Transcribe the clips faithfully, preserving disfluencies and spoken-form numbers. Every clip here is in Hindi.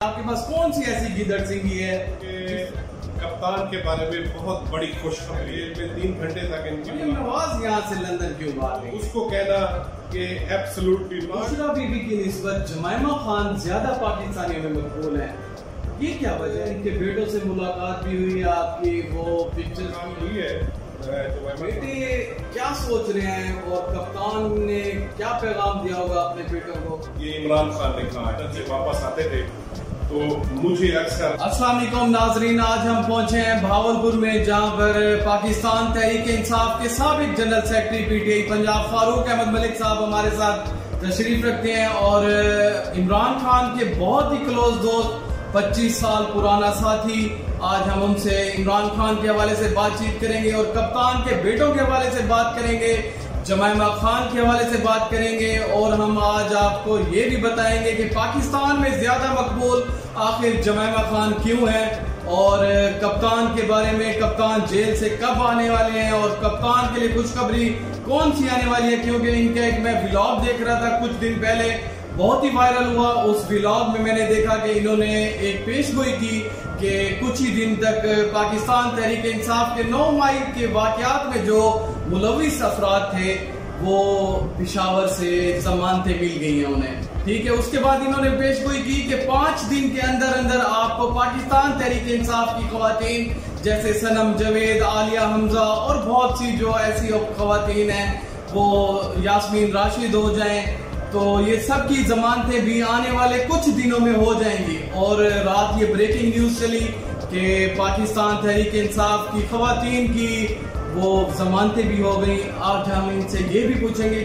आपके पास कौन सी ऐसी गिदड़ सिंगी है कि कप्तान के बारे में बहुत बड़ी खुशखबरी है। मैं तीन घंटे तक इनकी नवाज यहाँ से लंदन क्यों बात है उसको कहना कि एब्सोल्युटली बुशरा बीबी की निस्बत जमाइमा खान ज्यादा पाकिस्तानियों में मकबूल है। ये क्या वजह है? इनके बेटों से मुलाकात भी हुई है आपकी, वो पिक्चर्स हुई है। बेटे क्या सोच रहे हैं और कप्तान ने क्या पैगाम दिया होगा अपने बेटों को? ये इमरान खान ने कहा जब वापस आते थे तो मुझे अक्सर अस्सलाम वालेकुम नाजरीन, आज हम पहुंचे हैं भावलपुर में जहां पर पाकिस्तान तहरीक इंसाफ के साबिक general secretary PTI Punjab Farooq Ahmad Malik sahab हमारे साथ तशरीफ रखते हैं और इमरान खान के बहुत ही क्लोज दोस्त, पच्चीस साल पुराना साथी। आज हम उनसे इमरान खान के हवाले से बातचीत करेंगे और कप्तान के बेटों के हवाले से बात करेंगे, जमाइमा खान के हवाले से बात करेंगे और हम आज आपको ये भी बताएंगे कि पाकिस्तान में ज्यादा मकबूल आखिर जमाइमा खान क्यों है और कप्तान के बारे में, कप्तान जेल से कब आने वाले हैं और कप्तान के लिए खुशखबरी कौन सी आने वाली है। क्योंकि इनका एक मैं व्लॉग देख रहा था कुछ दिन पहले, बहुत ही वायरल हुआ। उस व्लॉग में मैंने देखा कि इन्होंने एक पेशगोई की कि कुछ ही दिन तक पाकिस्तान तहरीक इंसाफ के नौ मई के वाकयात में जो मुलविस अफराद थे वो पेशावर से जमानतें मिल गई हैं उन्हें, ठीक है। उसके बाद इन्होंने पेशगोई की कि पांच दिन के अंदर अंदर आपको पाकिस्तान तहरीक इंसाफ की खवातीन जैसे सनम जवेद, आलिया हमजा और बहुत सी जो ऐसी खवातीन हैं वो यास्मीन राशिद हो जाएं, तो ये सब की जमानतें भी आने वाले कुछ दिनों में हो जाएंगी। और रात ये ब्रेकिंग न्यूज चली कि पाकिस्तान तहरीक इंसाफ की खवातीन की वो जमानतें भी हो गई। आज हम इनसे ये भी पूछेंगे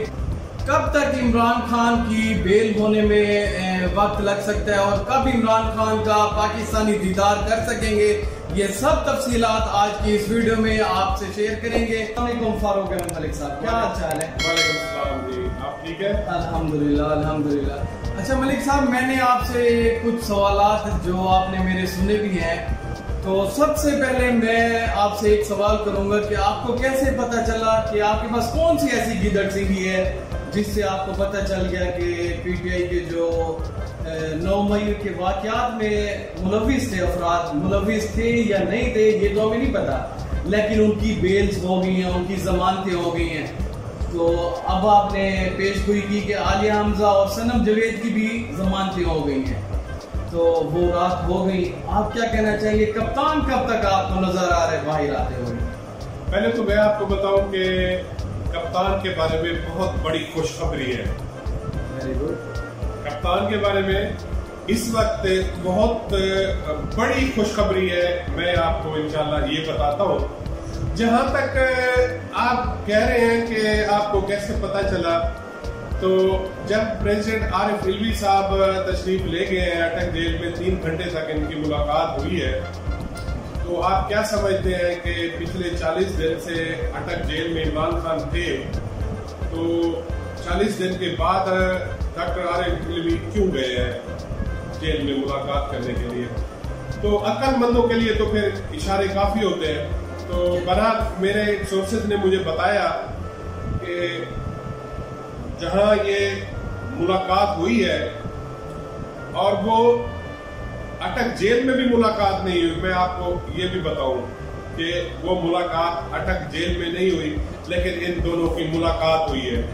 कब तक इमरान खान की बेल होने में वक्त लग सकता है और कब इमरान खान का पाकिस्तानी दीदार कर सकेंगे। ये सब तफसीलात आज की इस वीडियो में आपसे शेयर करेंगे। फारूक अहमद मलिक साहब, क्या हाल चाल है? वालेकुम सलाम जी, आप ठीक है? अल्हम्दुलिल्लाह अल्हम्दुलिल्लाह। अच्छा मलिक साहब, मैंने आपसे कुछ सवालात जो आपने मेरे सुने भी हैं, तो सबसे पहले मैं आपसे एक सवाल करूंगा कि आपको कैसे पता चला कि आपके पास कौन सी ऐसी गिदड़ सिंगी है जिससे आपको पता चल गया कि पीटीआई के जो नौ मई के वाकयात में मुलविस थे अफराद, मुलविस थे या नहीं थे ये तो हमें नहीं पता, लेकिन उनकी बेल्स हो गई हैं, उनकी जमानतें हो गई हैं। तो अब आपने पेशगोई की कि आलिया हमजा और सनम जवेद की भी जमानतें हो गई हैं, तो वो रात हो गई। आप क्या कहना चाहिए, कप्तान कब तक आपको नजर आ रहे बाहर आते हुए? पहले तो मैं आपको बताऊं कि कप्तान के बारे में बहुत बड़ी खुशखबरी है। Very good. कप्तान के बारे में इस वक्त बहुत बड़ी खुशखबरी है, मैं आपको इंशाल्लाह ये बताता हूँ। जहां तक आप कह रहे हैं कि आपको कैसे पता चला, तो जब प्रेसिडेंट आरिफ अलवी साहब तशरीफ ले गए हैं अटक जेल में, तीन घंटे तक इनकी मुलाकात हुई है, तो आप क्या समझते हैं कि पिछले चालीस दिन से अटक जेल में इमरान खान थे, तो चालीस दिन के बाद डॉक्टर आरिफ अलवी क्यों गए हैं जेल में मुलाकात करने के लिए? तो अक्लमंदों के लिए तो फिर इशारे काफी होते हैं। तो बहरहाल मेरे सोर्सेज ने मुझे बताया कि जहां ये मुलाकात हुई है और वो अटक जेल में भी मुलाकात नहीं हुई, मैं आपको ये भी बताऊं कि वो मुलाकात अटक जेल में नहीं हुई, लेकिन इन दोनों की मुलाकात हुई है।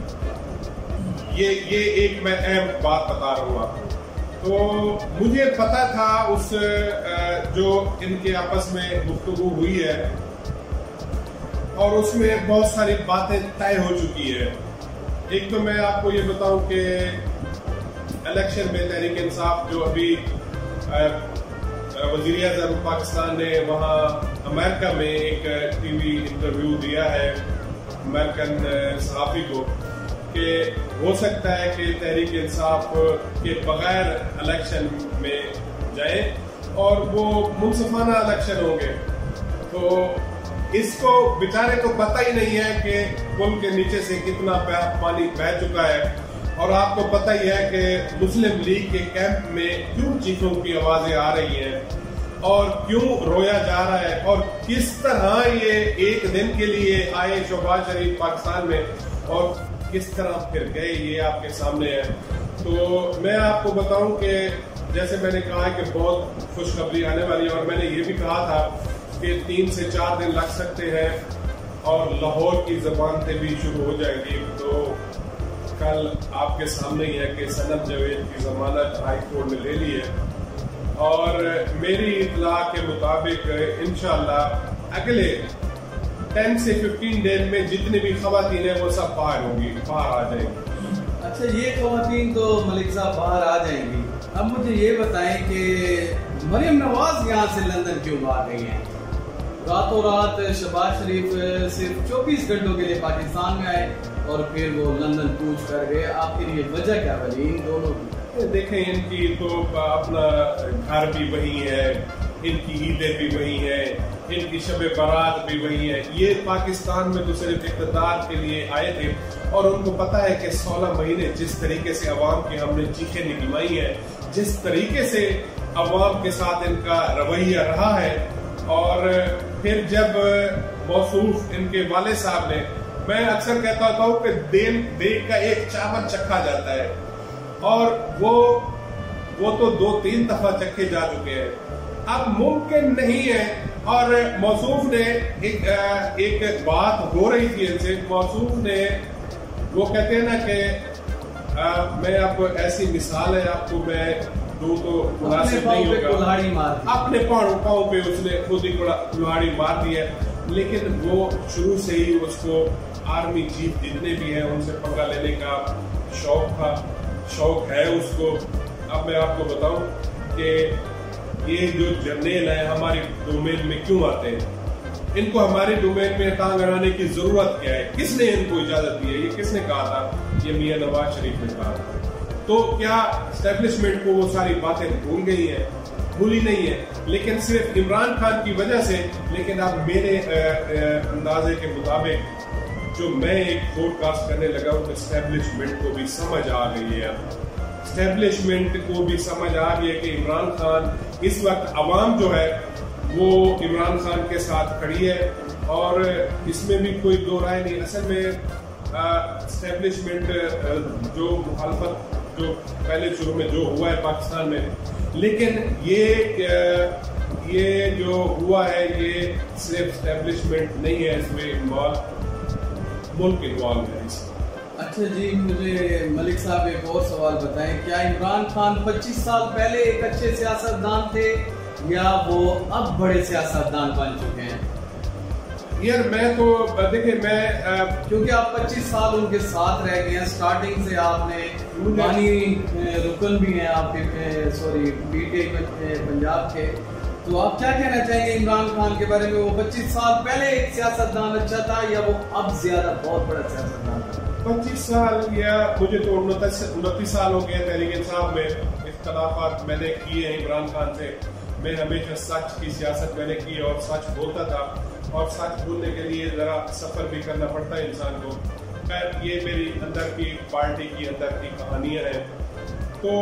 ये ये एक मैं अहम बात बता रहा हूँ आपको। तो मुझे पता था उस जो इनके आपस में गुफ्तगू हुई है और उसमें बहुत सारी बातें तय हो चुकी है। एक तो मैं आपको ये बताऊं कि इलेक्शन में तहरीक इंसाफ जो अभी वज़ीर आज़म पाकिस्तान ने वहाँ अमेरिका में एक टीवी इंटरव्यू दिया है अमेरिकन सहाफ़ी को कि हो सकता है कि तहरीक इंसाफ के बगैर इलेक्शन में जाए और वो मुनसिफाना इलेक्शन होंगे। तो इसको बेचारे को पता ही नहीं है कि पुल के नीचे से कितना पानी बह चुका है, और आपको पता ही है कि मुस्लिम लीग के कैंप में क्यों चीखों की आवाजें आ रही हैं और क्यों रोया जा रहा है और किस तरह ये एक दिन के लिए आए शहबाज शरीफ पाकिस्तान में और किस तरह फिर गए, ये आपके सामने है। तो मैं आपको बताऊं कि जैसे मैंने कहा है कि बहुत खुशखबरी आने वाली है, और मैंने ये भी कहा था कि तीन से चार दिन लग सकते हैं और लाहौर की ज़बानतें भी शुरू हो जाएंगी। तो कल आपके सामने ही है कि सनम जावेद की जमानत हाई कोर्ट ने ले ली है, और मेरी इत्तला के मुताबिक इंशाल्लाह अगले टेन से फिफ्टीन डेज में जितनी भी खवातीन है वो सब बाहर होंगी, बाहर आ जाएंगी। अच्छा, ये खवातीन तो मलिक साहब बाहर आ जाएंगी। अब मुझे ये बताएं कि मरियम नवाज यहाँ से लंदन क्यों भाग गई हैं? रातों रात शहबाज शरीफ सिर्फ चौबीस घंटों के लिए पाकिस्तान में आए और फिर वो लंदन कूच कर गए। आखिर ये वजह क्या बनी इन दोनों की? देखें, इनकी तो अपना घर भी वही है, इनकी ईदें भी वही है, इनकी शब बारात भी वही है। ये पाकिस्तान में तो सिर्फ इक़्तिदार के लिए आए थे, और उनको पता है कि सोलह महीने जिस तरीके से अवाम की हमने चीखें निकलवाई है, जिस तरीके से अवाम के साथ इनका रवैया रहा है, और फिर जब मौसूफ इनके वाले साहब ने, मैं अक्सर कहता होता हूँ कि देन देख का एक चावल चखा जाता है, और वो वो तो दो तीन दफा चखे जा चुके हैं, अब मुमकिन नहीं है। और मौसूफ ने एक एक बात हो रही थी इनसे, मौसूफ ने वो कहते हैं ना कि आ, मैं आपको ऐसी मिसाल है आपको मैं दूं तो मुनासिब नहीं होगा, अपने पाँव पाँव पे उसने खुद ही कुल्हाड़ी मार दी है, लेकिन वो शुरू से ही उसको आर्मी चीफ जितने भी हैं उनसे पंगा लेने का शौक था, शौक है उसको। अब मैं आपको बताऊं कि ये जो जर्नल है हमारी डोमेन में क्यों आते हैं, इनको हमारे डोमेन में टांग अड़ाने की जरूरत क्या है, किसने इनको इजाजत दी है, ये किसने कहा था? ये मियां नवाज शरीफ ने कहा था। तो क्या एस्टेब्लिशमेंट को वो सारी बातें भूल गई है? भूली नहीं है, लेकिन सिर्फ इमरान खान की वजह से। लेकिन अब मेरे अंदाजे के मुताबिक जो मैं एक फोरकास्ट करने लगा हूँ, एस्टेब्लिशमेंट को भी समझ आ गई है, एस्टेब्लिशमेंट को भी समझ आ गई है कि इमरान खान इस वक्त अवाम जो है वो इमरान खान के साथ खड़ी है, और इसमें भी कोई दो राय नहीं। असल में एस्टेब्लिशमेंट जो मुखालफत जो पहले शुरू में जो हुआ है पाकिस्तान में, लेकिन ये ये जो हुआ है ये सिर्फ एस्टेब्लिशमेंट नहीं है, इसमें इन्वॉल्व मुल्क इन्वॉल्व है इसमें। अच्छा जी, मुझे मलिक साहब एक और सवाल बताएं, क्या इमरान खान पच्चीस साल पहले एक अच्छे सियासतदान थे या वो अब बड़े सियासतदान बन चुके हैं? यार मैं तो देखिए मैं आ, क्योंकि आप पच्चीस साल उनके साथ रह गए हैं, स्टार्टिंग से आपने बानी रुकन भी हैं आपके, सॉरी पीटीआई पंजाब के, तो आप क्या कहना चाहेंगे इमरान खान के बारे में? वो पच्चीस साल पहले एक सियासतदान अच्छा था या वो अब ज्यादा बहुत बड़ा सियासतदान था? पच्चीस साल या मुझे तो उनतीस साल हो गए तहरीक इंसाफ में, इख्तलाफात मैंने किए हैं इमरान खान से। मैं हमेशा सच की सियासत मैंने की और सच बोलता था, और सच बोलने के लिए जरा सफर भी करना पड़ता है इंसान को। खैर ये मेरी अंदर की पार्टी की अंदर की कहानियां हैं। तो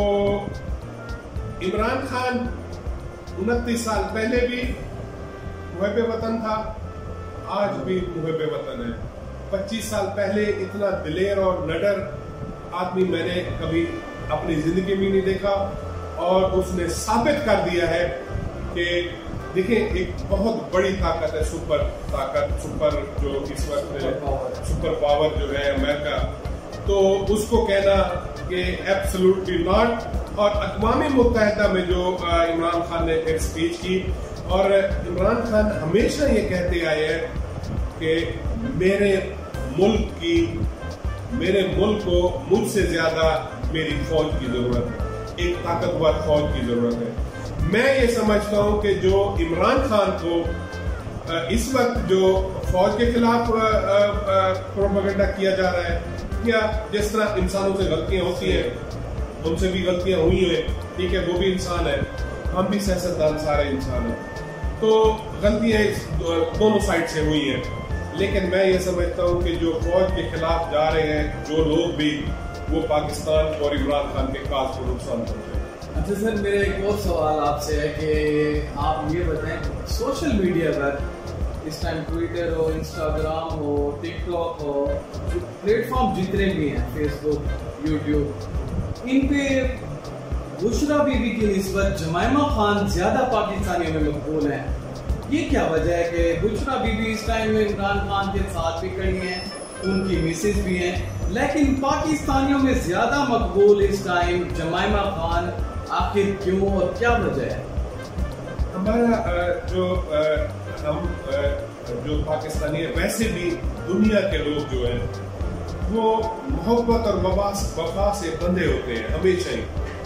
इमरान खान उनतीस साल पहले भी मुहब्बे वतन था, आज भी मुहब्बे वतन है। पच्चीस साल पहले इतना दिलेर और नडर आदमी मैंने कभी अपनी जिंदगी में नहीं देखा, और उसने साबित कर दिया है कि देखिए एक बहुत बड़ी ताकत है, सुपर ताकत, सुपर जो इस वक्त सुपर पावर जो है अमेरिका, तो उसको कहना कि एब्सोल्युटली नॉट। और अक़वाम मुत्तहिदा में जो इमरान खान ने एक स्पीच की, और इमरान खान हमेशा ये कहते आए हैं कि मेरे मुल्क की मेरे मुल्क को मुझसे ज्यादा मेरी फौज की जरूरत है, एक ताकतवर फौज की जरूरत है। मैं ये समझता हूँ कि जो इमरान खान को इस वक्त जो फौज के खिलाफ प्रोपेगेंडा किया जा रहा है, या जिस तरह इंसानों से गलतियां होती है, उनसे भी गलतियां हुई हैं, ठीक है, वो भी इंसान है, हम भी सियासतदान सारे इंसान हैं, तो गलतियां दोनों साइड से हुई हैं। लेकिन मैं ये समझता हूँ कि जो फौज के खिलाफ जा रहे हैं जो लोग भी, वो पाकिस्तान और इमरान खान के काज को नुकसान पहुंचे। अच्छा सर, मेरा एक और सवाल आपसे है कि आप ये बताएं, सोशल मीडिया पर इस टाइम ट्विटर हो, इंस्टाग्राम हो, टिकटॉक हो, जो प्लेटफॉर्म जितने भी हैं, फेसबुक, यूट्यूब, इन पे बुशरा बीबी की निस्बत जमाइमा खान ज्यादा पाकिस्तानियों में मकबूल हैं। ये क्या वजह है कि बुशरा बीबी इस टाइम में इमरान खान के साथ भी खड़ी हैं, उनकी मिसेज भी हैं, लेकिन पाकिस्तानियों में ज्यादा मकबूल इस टाइम जमाइमा खान, आखिर क्यों और क्या वजह है? हमारा जो हम जो पाकिस्तानी है, वैसे भी दुनिया के लोग जो है वो मोहब्बत और वफा से बंधे होते हैं हमेशा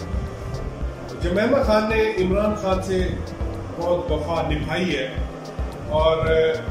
ही। जमाइमा खान ने इमरान खान से बहुत वफा निभाई है और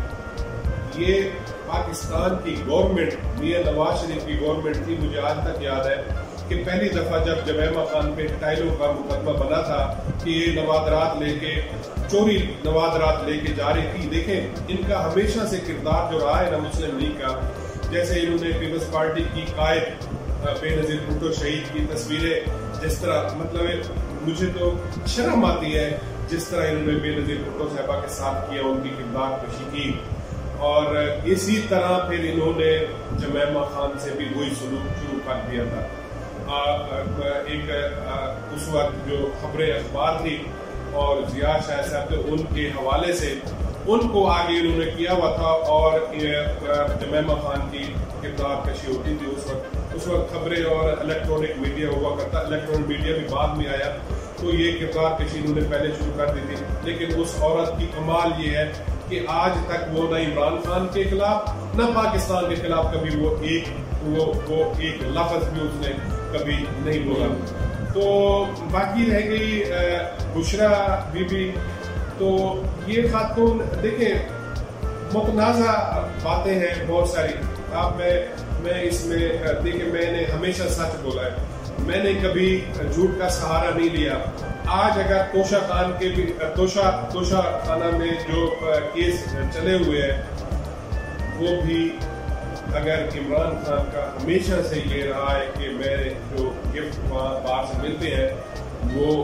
ये पाकिस्तान की गवर्नमेंट, मियां नवाज शरीफ की गवर्नमेंट थी। मुझे आज तक याद है कि पहली दफा जब जमाइमा खान पे टाइलों का मुकदमा बना था कि ये नवादरात लेके चोरी नवादरात लेके जा रही थी। देखें, इनका हमेशा से किरदार जो रहा है ना मुस्लिम लीग का, जैसे इन्होंने पीपल्स पार्टी की कायद बेनजीर भुट्टो शहीद की तस्वीरें, जिस तरह मतलब मुझे तो शर्म आती है जिस तरह इन्होंने बेनजीर भुट्टो साहबा के साथ किया, उनकी किरदार कशी की। और इसी तरह फिर इन्होंने जमाइमा खान से भी वही सलूक शुरू कर दिया था। आ, आ, एक आ, उस वक्त जो खबरें अखबार थी और जिया शाह साहब थे, उनके हवाले से उनको आगे इन्होंने किया हुआ था और जमाइमा खान की किरदार कशी होती थी उस वक्त। उस वक्त खबरें और इलेक्ट्रॉनिक मीडिया हुआ करता, इलेक्ट्रॉनिक मीडिया भी बाद में आया, तो ये किरदार कशी इन्होंने पहले शुरू कर दी थी। लेकिन उस औरत की कमाल ये है कि आज तक वो न इमरान खान के खिलाफ न पाकिस्तान के खिलाफ कभी वो एक वो वो एक लफ्ज भी उसने कभी नहीं बोला। तो बाकी रह गई बुशरा बीबी, तो ये खातून देखें मुतनाज़ा बातें हैं बहुत सारी। आप मैं मैं इसमें देखिए, मैंने हमेशा सच बोला है, मैंने कभी झूठ का सहारा नहीं लिया। आज अगर तोशा खान के भी तोशा तोशा खाना में जो केस चले हुए हैं वो भी अगर इमरान खान का हमेशा से ये रहा है कि मेरे जो गिफ्ट बाहर से मिलते हैं वो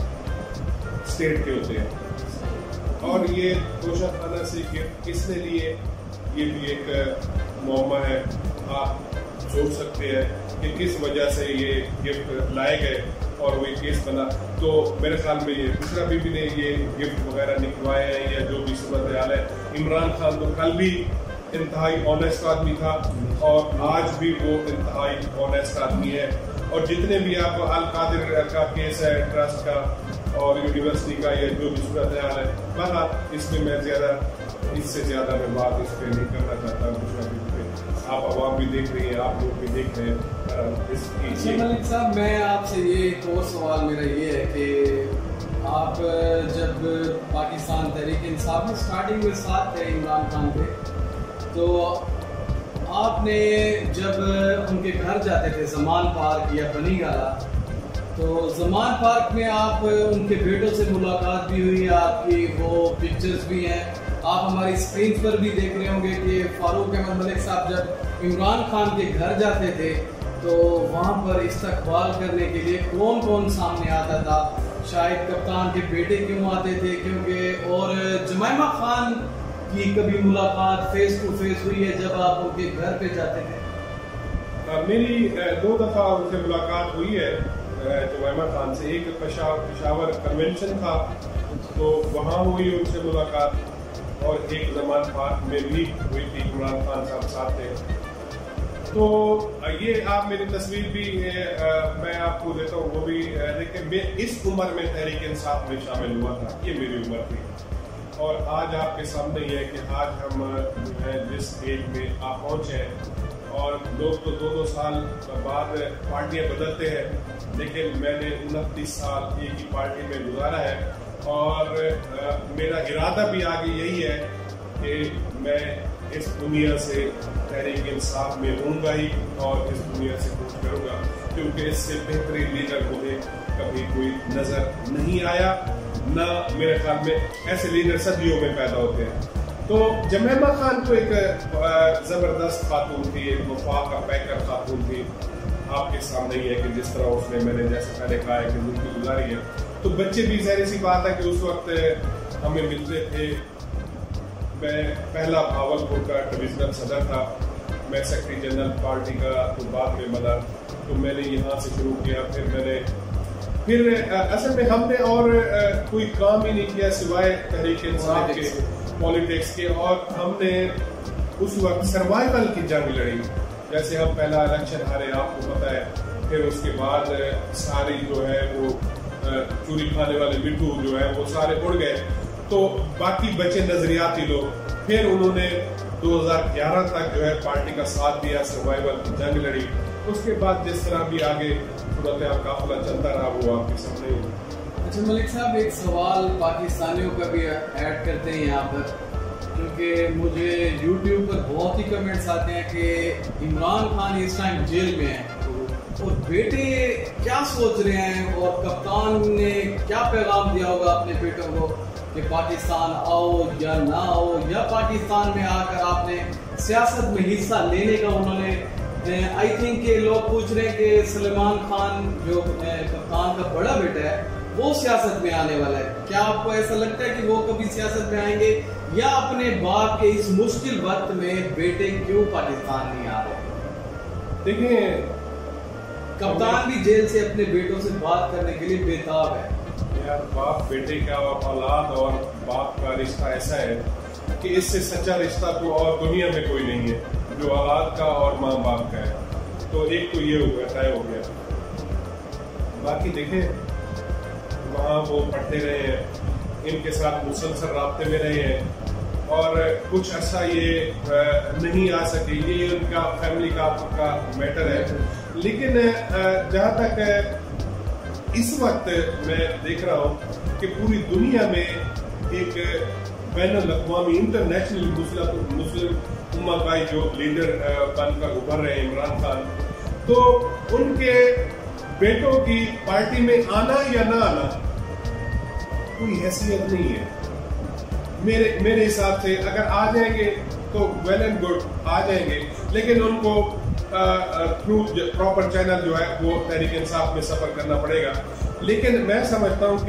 स्टेट के होते हैं, और ये तोशा खाना से गिफ्ट किसने लिए ये भी एक मौमा है। आप सोच सकते हैं कि किस वजह से ये गिफ्ट लाए गए और वो केस बना। तो मेरे ख्याल में ये बुशरा बीबी ने ये गिफ्ट वगैरह निकलवाए हैं या जो भी सूरत हाल है। इमरान खान तो कल भी इंतहाई ऑनेस्ट आदमी था और आज भी वो इंतहाई ऑनेस्ट आदमी है। और जितने भी आप अल कादिर का केस है, ट्रस्ट का और यूनिवर्सिटी का, या जो भी सूरत हाल है, बहरहाल इसमें मैं ज्यादा इससे ज्यादा मैं बात इस पर नहीं करना चाहता। बुशरा बीबी पे आप आवाम भी देख रही है, आप लोग भी देख रहे हैं। मलिक साहब, मैं आपसे ये एक और सवाल मेरा ये है कि आप जब पाकिस्तान तहरीक इंसाफ में स्टार्टिंग में साथ थे इमरान खान के, तो आपने जब उनके घर जाते थे जमान पार्क या बनी गाला, तो जमान पार्क में आप उनके बेटों से मुलाकात भी हुई, आपकी वो पिक्चर्स भी हैं, आप हमारी स्क्रीन पर भी देख रहे होंगे कि फारूक अहमद मलिक साहब जब इमरान खान के घर जाते थे तो वहाँ पर इस्तकबाल करने के लिए कौन कौन सामने आता था। शायद कप्तान के बेटे क्यों आते थे, क्योंकि और जमाइमा खान की कभी मुलाकात फेस टू फेस हुई है जब आप उनके घर पे जाते थे? मेरी दो दफा उनसे मुलाकात हुई है जमाइमा खान से। एक पेशावर कन्वेंशन था तो वहाँ हुई उनसे मुलाकात, और एक जमान पार्क में भी हुई थी, इमरान खान साहब साथ थे। तो ये आप मेरी तस्वीर भी आ, मैं आपको देता हूँ, वो भी देखिए मैं इस उम्र में तहरीक इंसाफ में शामिल हुआ था, ये मेरी उम्र थी। और आज आपके सामने ये है कि आज हम जो है जिस एज में आप पहुँचे हैं, और लोग तो दो दो साल बाद पार्टियां बदलते हैं, लेकिन मैंने उनतीस साल एक ही पार्टी में गुजारा है। और आ, मेरा इरादा भी आगे यही है कि मैं इस दुनिया से तहरीक इंसाफ में रहूँगा ही और इस दुनिया से कुछ करूँगा, क्योंकि इससे बेहतरीन लीडर मुझे कभी कोई नजर नहीं आया, ना मेरे ख्याल में ऐसे लीडर सदियों में पैदा होते हैं। तो जमाइमा खान तो एक जबरदस्त खातून थी, एक वफा का पैकर खातून थी। आपके सामने ही है कि जिस तरह उसने, मैंने जैसे पहले कहा है कि जिंदगी गुजारी है। तो बच्चे भी जाहिर सी बात है कि उस वक्त हमें मिलते थे। मैं पहला भावलपुर का डिविजनल सदर था, मैं सेक्रेटरी जनरल पार्टी का तो बाद में बना, तो मैंने यहाँ से शुरू किया। फिर मैंने फिर असल में हमने और कोई काम ही नहीं किया सिवाय तहरीक इंसाफ के, पॉलिटिक्स के, और हमने उस वक्त सर्वाइवल की जंग लड़ी। जैसे हम पहला इलेक्शन हारे, आपको पता है, फिर उसके बाद सारी जो है वो चूरी खाने वाले मिट्टू जो है वो सारे उड़ गए, तो बाकी बचे नजरियाती लोग। फिर उन्होंने दो हज़ार ग्यारह तक जो है पार्टी का साथ दिया, सर्वाइवल की जंग लड़ी। उसके बाद जिस तरह भी आगे सूरत हाल काफिला चलता रहा वो आपके सामने। अच्छा मलिक साहब, एक सवाल पाकिस्तानियों का भी ऐड करते हैं यहाँ पर, क्योंकि मुझे यूट्यूब पर बहुत ही कमेंट्स आते हैं कि इमरान खान इस टाइम जेल में है और बेटे क्या सोच रहे हैं, और कप्तान ने क्या पैगाम दिया होगा अपने बेटों को कि पाकिस्तान आओ या ना आओ, या पाकिस्तान में आकर आपने सियासत में हिस्सा लेने का उन्होंने, आई थिंक के लोग पूछ रहे हैं कि सलमान खान जो कप्तान का बड़ा बेटा है वो सियासत में आने वाला है। क्या आपको ऐसा लगता है कि वो कभी सियासत में आएंगे, या अपने बाप के इस मुश्किल वक्त में बेटे क्यों पाकिस्तान नहीं आ रहे? देखिए, कप्तान भी जेल से अपने बेटों से बात करने के लिए बेताब है। यार, बाप बेटे का औलाद और बाप का रिश्ता ऐसा है कि इससे सच्चा रिश्ता तो और दुनिया में कोई नहीं है, जो औलाद का और माँ बाप का है। तो एक तो ये हो गया, तय हो गया। बाकी देखें, वहाँ वो पढ़ते रहे हैं, इनके साथ मुसलसल राब्ते में रहे हैं, और कुछ ऐसा ये नहीं आ सके, ये उनका फैमिली का आपका मैटर है। लेकिन जहाँ तक इस वक्त मैं देख रहा हूँ कि पूरी दुनिया में एक बैनुल-अक़वामी इंटरनेशनल मुस्लिम मुस्लिम उम्मा का जो लीडर बनकर उभर रहे हैं इमरान खान, तो उनके बेटों की पार्टी में आना या ना आना कोई हैसियत नहीं है मेरे मेरे हिसाब से। अगर आ जाएंगे तो वेल एंड गुड, आ जाएंगे, लेकिन उनको थ्रू प्रॉपर चैनल जो है वो तहरीक इंसाफ में सफर करना पड़ेगा। लेकिन मैं समझता हूँ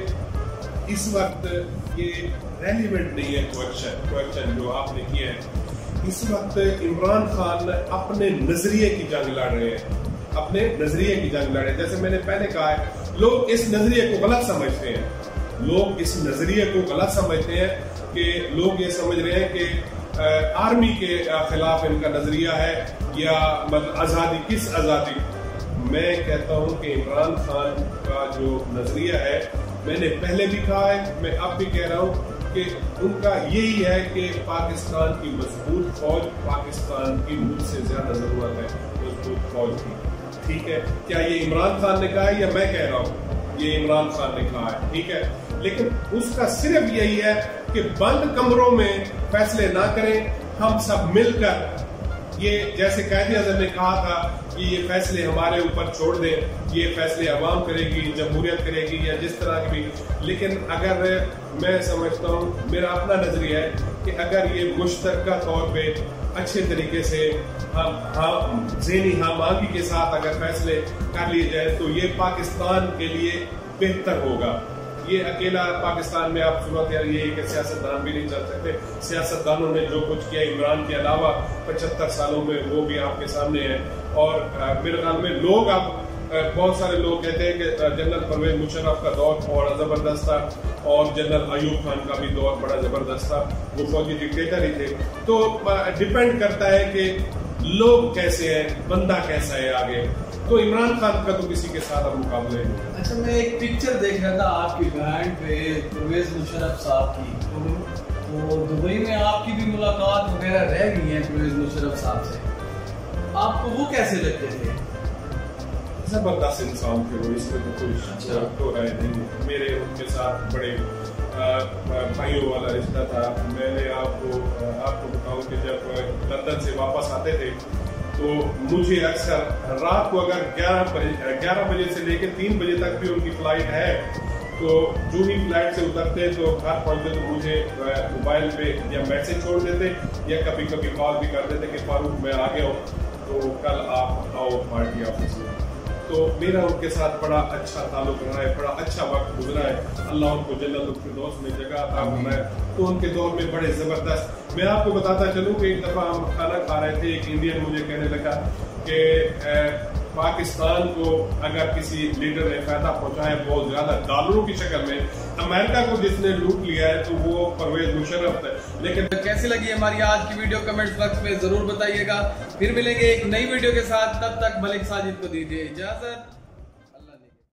कि इस वक्त ये रेलिवेंट नहीं है क्वेश्चन क्वेश्चन जो आपने किया है। इस वक्त इमरान खान अपने नजरिए की जंग लड़ रहे हैं, अपने नजरिए की जंग लड़ रहे हैं। जैसे मैंने पहले कहा है, लोग इस नजरिए को गलत समझते हैं, लोग इस नजरिए को गलत समझते हैं कि लोग ये समझ रहे हैं कि आर्मी के खिलाफ इनका नजरिया है, या मतलब आजादी, किस आजादी। मैं कहता हूं कि इमरान खान का जो नजरिया है, मैंने पहले भी कहा है, मैं अब भी कह रहा हूं कि उनका यही है कि पाकिस्तान की मजबूत फौज, पाकिस्तान की मुझसे ज्यादा जरूरत है मजबूत फौज की। ठीक है, क्या ये इमरान खान ने कहा है या मैं कह रहा हूँ? ये इमरान खान ने कहा है, ठीक है। लेकिन उसका सिर्फ यही है कि बंद कमरों में फैसले ना करें, हम सब मिलकर, ये जैसे कायद-ए-आज़म ने कहा था कि ये फैसले हमारे ऊपर छोड़ दें, ये फैसले अवाम करेगी, जमहूरियत करेगी, या जिस तरह की भी। लेकिन अगर मैं समझता हूँ, मेरा अपना नजरिया है कि अगर ये मुश्तरका तौर पे अच्छे तरीके से हम हम ज़हनी हम-आहंगी के साथ अगर फैसले कर लिए जाए तो ये पाकिस्तान के लिए बेहतर होगा। ये अकेला पाकिस्तान में आप सूरत यार ये कि सियासतदान भी नहीं चल सकते। सियासतदानों ने जो कुछ किया इमरान के अलावा पचहत्तर सालों में, वो भी आपके सामने है। और मेरे ख्याल में लोग अब बहुत सारे लोग कहते हैं कि जनरल परवेज मुशर्रफ का दौर बड़ा जबरदस्त था, और जनरल अयूब खान का भी दौर बड़ा जबरदस्त था, वो फौजी डिक्टेटर ही थे। तो डिपेंड करता है कि लोग कैसे हैं, बंदा कैसा है आगे। तो इमरान खान का तो किसी के साथ अब मुकाबले नहीं। अच्छा, मैं एक पिक्चर देख रहा था आपकी बैंड पे परवेज मुशर्रफ साहब की, तो दुबई में आपकी भी मुलाकात वगैरह रह गई है परवेज मुशर्रफ साहब से, आपको वो कैसे लगते थे? जबरदस्त इंसान थे वो, इसमें तो कोई तो राय नहीं। मेरे उनके साथ बड़े भाइयों वाला रिश्ता था। मैंने आपको आपको बताऊं कि जब लंदन से वापस आते थे तो मुझे अक्सर रात को अगर ग्यारह बजे ग्यारह बजे से लेकर तीन बजे तक भी उनकी फ्लाइट है, तो जो ही फ्लाइट से उतरते तो घर पहुंचते तो मुझे मोबाइल पे या मैसेज छोड़ देते, या कभी कभी कॉल भी कर देते कि फारूक मैं आ गया हूँ, तो कल आप आओ पार्टी ऑफिस में। तो मेरा उनके साथ बड़ा अच्छा ताल्लुक रहा है, बड़ा अच्छा वक्त गुजरा है। अल्लाह उनको जन्नतुल फिरदौस में जगह अता फरमाए। तो उनके दौर में बड़े जबरदस्त। मैं आपको बताता चलूं कि एक दफा हम खाना खा रहे थे, एक इंडियन मुझे कहने लगा कि पाकिस्तान को अगर किसी लीडर ने फायदा पहुंचाया बहुत ज्यादा डॉलरों की शक्ल में, अमेरिका को जिसने लूट लिया है तो वो परवेज मुशर्रफ है। लेकिन कैसी लगी हमारी आज की वीडियो कमेंट्स बॉक्स में जरूर बताइएगा। फिर मिलेंगे एक नई वीडियो के साथ, तब तक मलिक साजिद को दीजिए इजाजत।